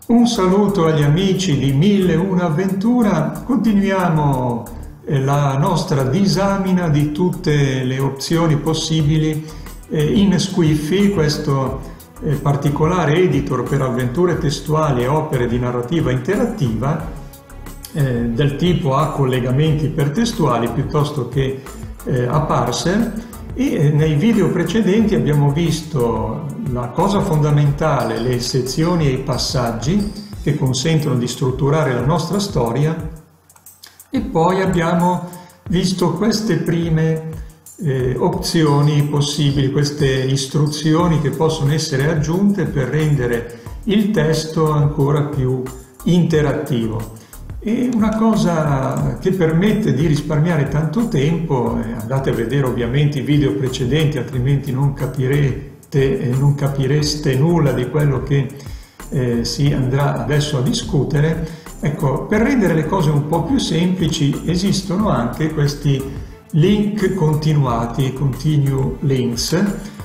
Un saluto agli amici di 1001 Avventura. Continuiamo la nostra disamina di tutte le opzioni possibili in Squiffy, questo particolare editor per avventure testuali e opere di narrativa interattiva del tipo a collegamenti ipertestuali piuttosto che a parser. E nei video precedenti abbiamo visto la cosa fondamentale, le sezioni e i passaggi che consentono di strutturare la nostra storia, e poi abbiamo visto queste prime opzioni possibili, queste istruzioni che possono essere aggiunte per rendere il testo ancora più interattivo. E una cosa che permette di risparmiare tanto tempo, andate a vedere ovviamente i video precedenti, altrimenti non capireste nulla di quello che si andrà adesso a discutere. Ecco, per rendere le cose un po' più semplici esistono anche questi link continuati, continue links,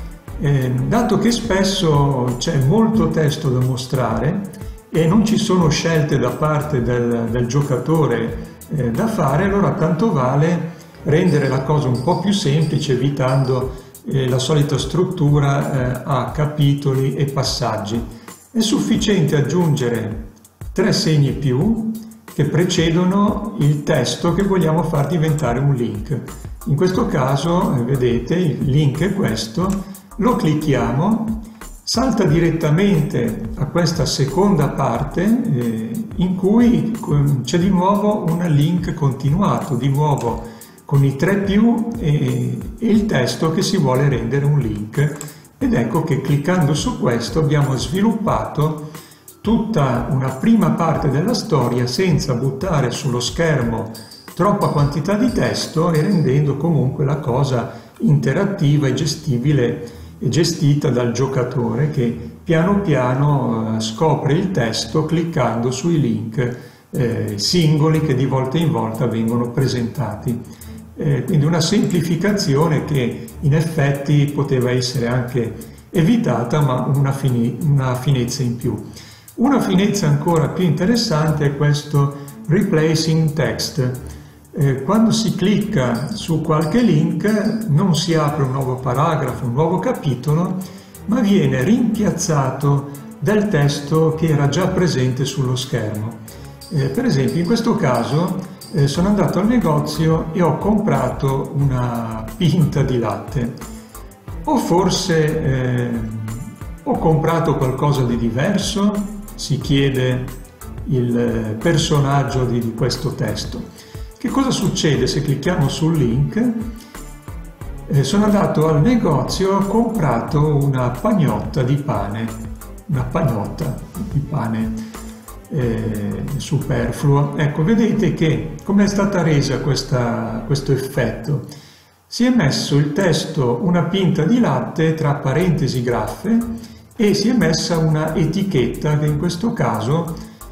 dato che spesso c'è molto testo da mostrare e non ci sono scelte da parte del giocatore da fare, allora tanto vale rendere la cosa un po' più semplice evitando la solita struttura a capitoli e passaggi. È sufficiente aggiungere 3 segni più che precedono il testo che vogliamo far diventare un link. In questo caso, vedete, il link è questo, lo clicchiamo, salta direttamente a questa seconda parte in cui c'è di nuovo un link continuato, di nuovo con i 3 più e il testo che si vuole rendere un link. Ed ecco che cliccando su questo abbiamo sviluppato tutta una prima parte della storia senza buttare sullo schermo troppa quantità di testo e rendendo comunque la cosa interattiva e gestibile e gestita dal giocatore che piano piano scopre il testo cliccando sui link singoli che di volta in volta vengono presentati. Quindi una semplificazione che in effetti poteva essere anche evitata, ma una finezza in più. Una finezza ancora più interessante è questo replacing text. Quando si clicca su qualche link non si apre un nuovo paragrafo, un nuovo capitolo, ma viene rimpiazzato dal testo che era già presente sullo schermo. Per esempio, in questo caso sono andato al negozio e ho comprato una pinta di latte, o forse ho comprato qualcosa di diverso, si chiede il personaggio di questo testo. Che cosa succede se clicchiamo sul link? Sono andato al negozio e ho comprato una pagnotta di pane, superfluo. Ecco, vedete che come è stata resa questo effetto? Si è messo il testo una pinta di latte tra parentesi graffe e si è messa una etichetta che in questo caso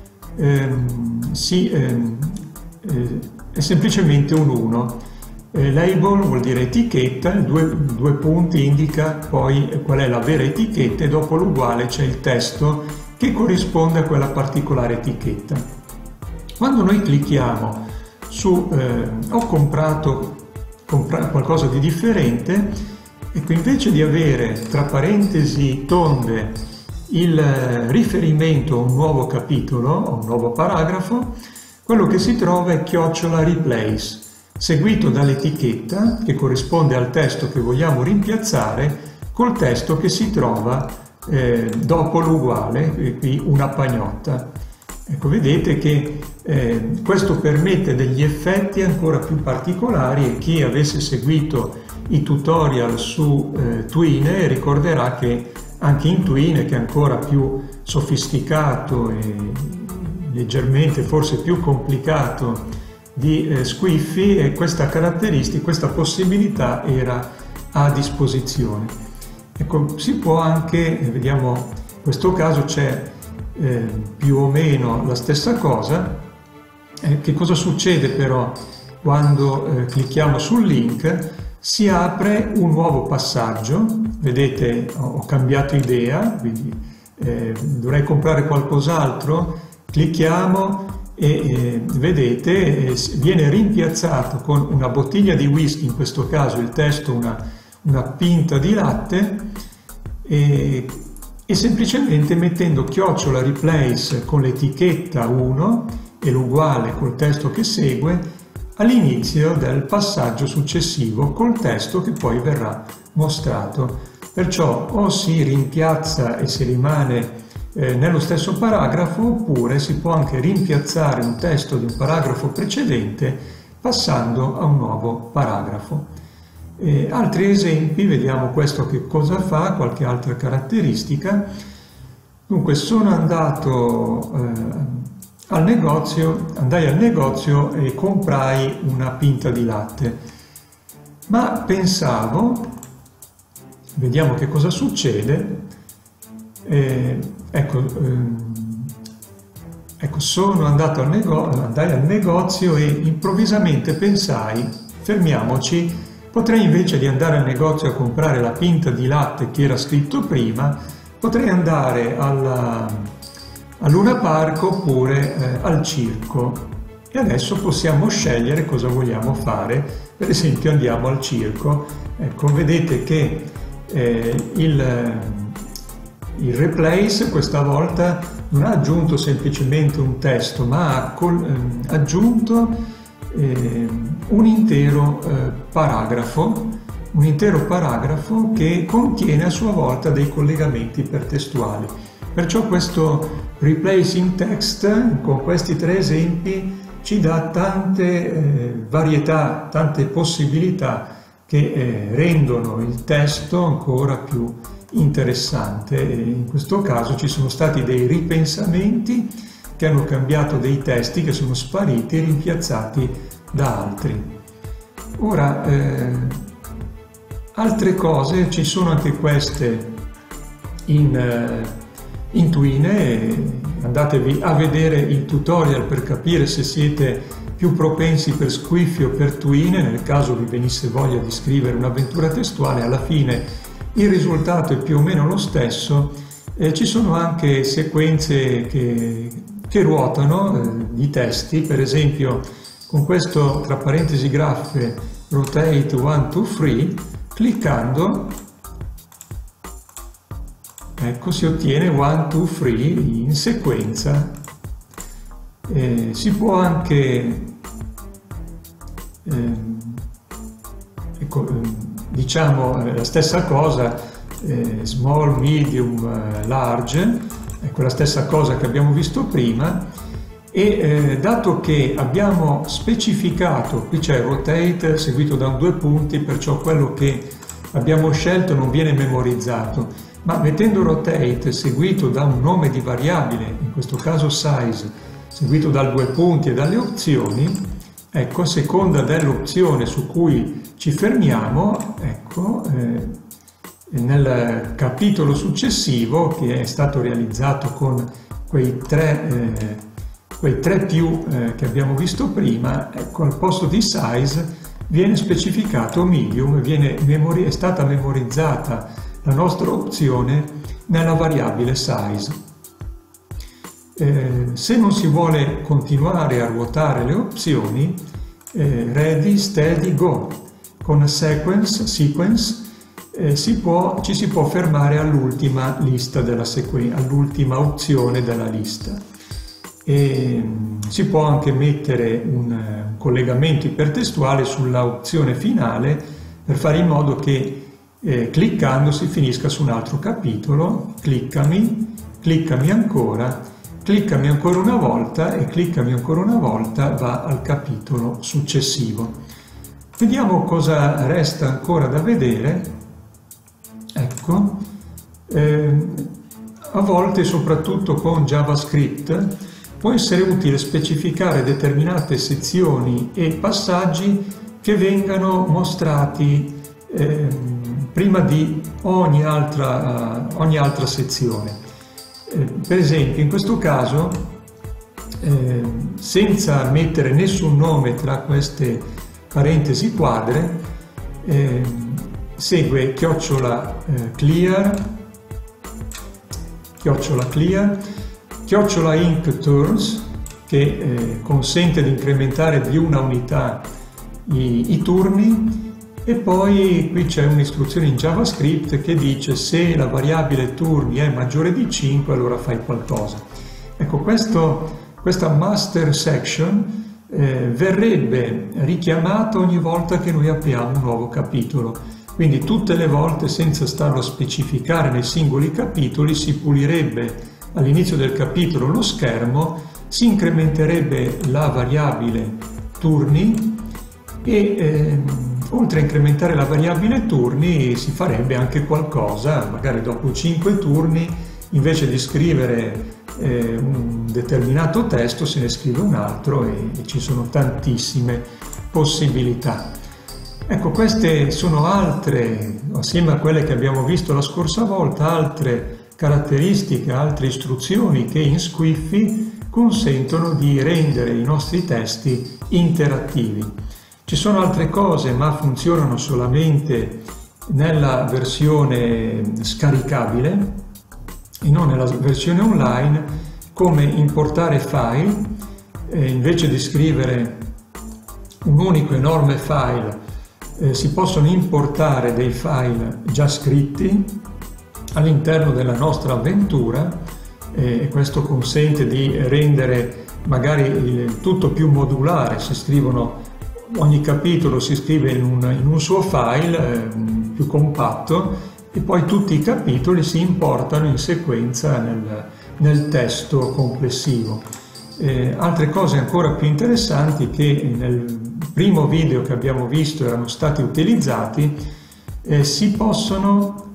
è semplicemente un 1. Label vuol dire etichetta, due punti indica poi qual è la vera etichetta e dopo l'uguale c'è il testo che corrisponde a quella particolare etichetta. Quando noi clicchiamo su ho comprato qualcosa di differente, ecco, invece di avere tra parentesi tonde il riferimento a un nuovo capitolo, a un nuovo paragrafo, quello che si trova è !replace, seguito dall'etichetta che corrisponde al testo che vogliamo rimpiazzare col testo che si trova dopo l'uguale, qui una pagnotta. Ecco, vedete che questo permette degli effetti ancora più particolari e chi avesse seguito i tutorial su Twine ricorderà che anche in Twine, che è ancora più sofisticato e leggermente forse più complicato di Squiffy, e questa caratteristica, questa possibilità era a disposizione. Ecco, si può anche, vediamo, in questo caso c'è più o meno la stessa cosa. Che cosa succede però quando clicchiamo sul link? Si apre un nuovo passaggio, vedete ho cambiato idea, quindi dovrei comprare qualcos'altro, clicchiamo e vedete viene rimpiazzato con una bottiglia di whisky, in questo caso il testo una pinta di latte, e semplicemente mettendo !replace con l'etichetta 1 e l'uguale col testo che segue all'inizio del passaggio successivo col testo che poi verrà mostrato. Perciò o si rimpiazza e si rimane nello stesso paragrafo, oppure si può anche rimpiazzare un testo di un paragrafo precedente passando a un nuovo paragrafo. Altri esempi, vediamo questo che cosa fa, qualche altra caratteristica. Dunque, andai al negozio e comprai una pinta di latte, ma pensavo, vediamo che cosa succede. Andai al negozio e improvvisamente pensai, fermiamoci, potrei invece di andare al negozio a comprare la pinta di latte che era scritto prima, potrei andare al Luna Park oppure al circo. E adesso possiamo scegliere cosa vogliamo fare. Per esempio andiamo al circo. Ecco, vedete che il replace questa volta non ha aggiunto semplicemente un testo, ma ha aggiunto un intero paragrafo che contiene a sua volta dei collegamenti ipertestuali. Perciò questo replacing text, con questi 3 esempi, ci dà tante varietà, tante possibilità che rendono il testo ancora più interessante. In questo caso ci sono stati dei ripensamenti che hanno cambiato dei testi che sono spariti e rimpiazzati da altri. Ora, altre cose, ci sono anche queste in Twine, andatevi a vedere il tutorial per capire se siete più propensi per Squify o per Twine. Nel caso vi venisse voglia di scrivere un'avventura testuale, alla fine il risultato è più o meno lo stesso. Ci sono anche sequenze che ruotano di testi, per esempio con questo tra parentesi graffe rotate 1, 2, 3, cliccando, ecco, si ottiene 1, 2, 3 in sequenza. Si può anche diciamo la stessa cosa, small, medium, large, ecco la stessa cosa che abbiamo visto prima. E dato che abbiamo specificato, qui c'è rotate seguito da 2 punti, perciò quello che abbiamo scelto non viene memorizzato, ma mettendo rotate seguito da un nome di variabile, in questo caso size, seguito da 2 punti e dalle opzioni, ecco, a seconda dell'opzione su cui ci fermiamo, ecco, nel capitolo successivo, che è stato realizzato con quei tre più che abbiamo visto prima, ecco, al posto di size viene specificato medium, è stata memorizzata la nostra opzione nella variabile size. Se non si vuole continuare a ruotare le opzioni, ready, steady, go. Con sequence ci si può fermare all'ultima lista all'ultima opzione della lista. E si può anche mettere un collegamento ipertestuale sulla opzione finale per fare in modo che cliccando si finisca su un altro capitolo. Cliccami ancora una volta, e cliccami ancora una volta va al capitolo successivo. Vediamo cosa resta ancora da vedere. Ecco, a volte, soprattutto con JavaScript, può essere utile specificare determinate sezioni e passaggi che vengano mostrati prima di ogni altra sezione. Per esempio, in questo caso, senza mettere nessun nome tra queste parentesi quadre, @clear, @IncTurns, che consente di incrementare di una unità i turni, e poi qui c'è un'istruzione in JavaScript che dice se la variabile turni è maggiore di 5 allora fai qualcosa. Ecco, questa master section verrebbe richiamata ogni volta che noi apriamo un nuovo capitolo, quindi tutte le volte, senza starlo a specificare nei singoli capitoli, si pulirebbe all'inizio del capitolo lo schermo, si incrementerebbe la variabile turni e oltre a incrementare la variabile turni si farebbe anche qualcosa, magari dopo 5 turni invece di scrivere un determinato testo se ne scrive un altro e ci sono tantissime possibilità. Ecco, queste sono altre, assieme a quelle che abbiamo visto la scorsa volta, altre caratteristiche, altre istruzioni che in Squiffy consentono di rendere i nostri testi interattivi. Ci sono altre cose, ma funzionano solamente nella versione scaricabile e non nella versione online, come importare file. Invece di scrivere un unico enorme file, si possono importare dei file già scritti all'interno della nostra avventura, e questo consente di rendere magari il tutto più modulare. Ogni capitolo si scrive in un suo file più compatto e poi tutti i capitoli si importano in sequenza nel testo complessivo. Altre cose ancora più interessanti che nel primo video che abbiamo visto erano stati utilizzati, si possono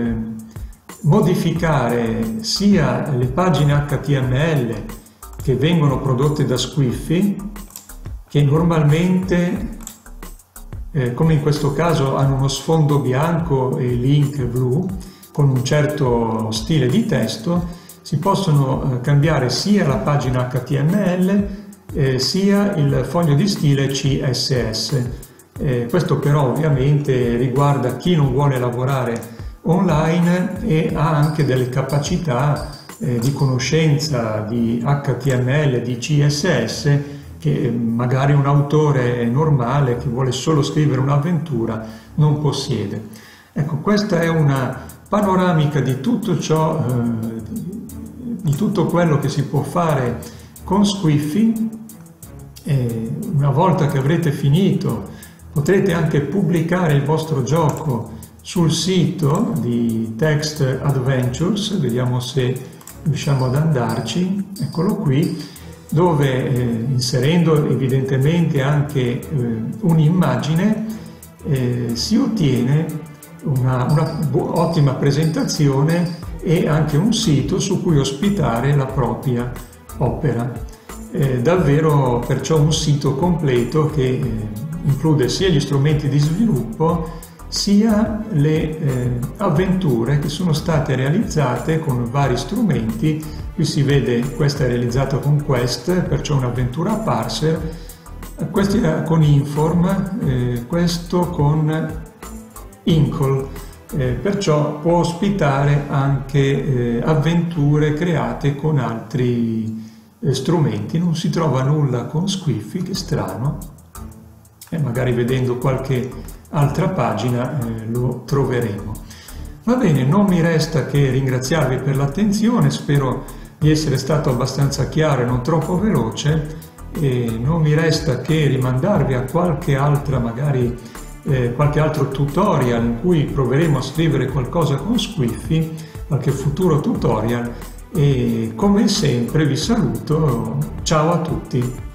modificare sia le pagine HTML che vengono prodotte da Squiffy, che normalmente, come in questo caso, hanno uno sfondo bianco e link blu con un certo stile di testo. Si possono cambiare sia la pagina HTML sia il foglio di stile CSS. Questo però ovviamente riguarda chi non vuole lavorare online e ha anche delle capacità di conoscenza di HTML, di CSS, che magari un autore normale che vuole solo scrivere un'avventura non possiede. Ecco, questa è una panoramica di tutto ciò, di tutto quello che si può fare con Squiffy. Una volta che avrete finito potrete anche pubblicare il vostro gioco sul sito di Text Adventures. Vediamo se riusciamo ad andarci. Eccolo qui, dove inserendo evidentemente anche un'immagine si ottiene una ottima presentazione e anche un sito su cui ospitare la propria opera. Davvero perciò un sito completo che include sia gli strumenti di sviluppo sia le avventure che sono state realizzate con vari strumenti. Qui si vede, questa è realizzata con Quest, perciò un'avventura parser, questa con Inform, questo con Inkle, perciò può ospitare anche avventure create con altri strumenti. Non si trova nulla con Squiffy, che strano, e magari vedendo qualche altra pagina lo troveremo. Va bene, non mi resta che ringraziarvi per l'attenzione, spero di essere stato abbastanza chiaro e non troppo veloce, e non mi resta che rimandarvi a qualche altra, magari qualche altro tutorial in cui proveremo a scrivere qualcosa con Squiffy, qualche futuro tutorial, e come sempre vi saluto, ciao a tutti!